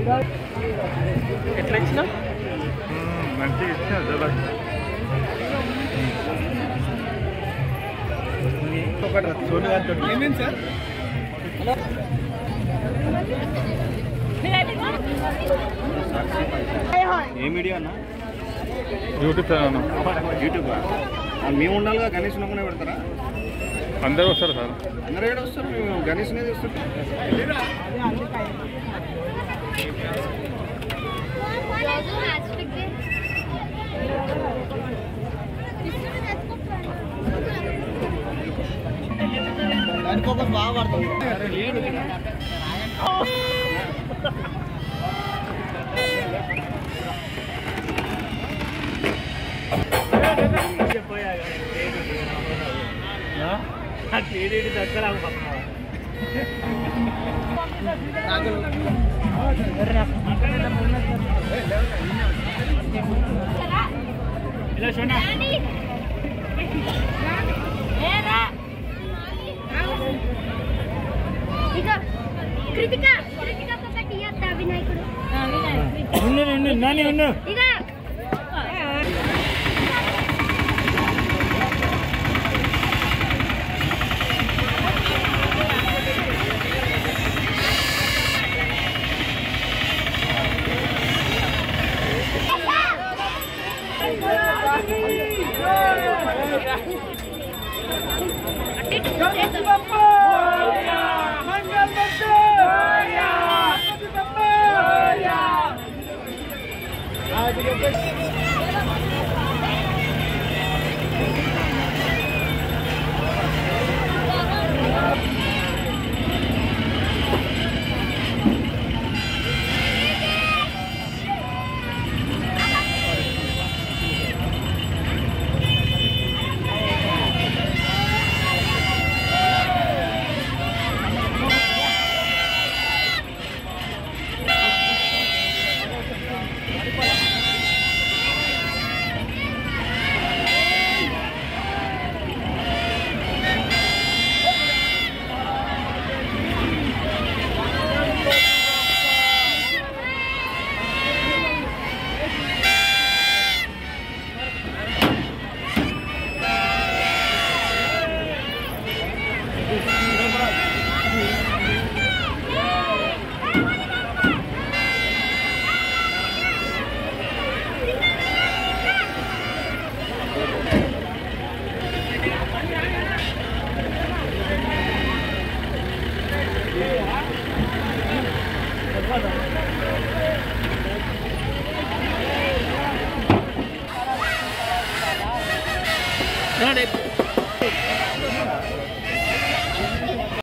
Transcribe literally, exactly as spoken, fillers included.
ఎట్లా ఇచ్చిన మంచిగా ఇచ్చిన ఏమేమి సార్ ఏ మీడియా అన్న యూట్యూబ్ ఛానల్ యూట్యూబ్ మేము ఉండాలిగా గణేష్ నమ్మనే పెడతారా అందరూ వస్తారు సార్ అందరూ ఏడు వస్తారు మేము గణేష్నే తీసుకుంటాం బాగా పడుతుంది దగ్గర కృతిక కృతిక ఒకటి ఇయ్యద్దా వినాయకుడు నాని ఉండు ఇక Got it.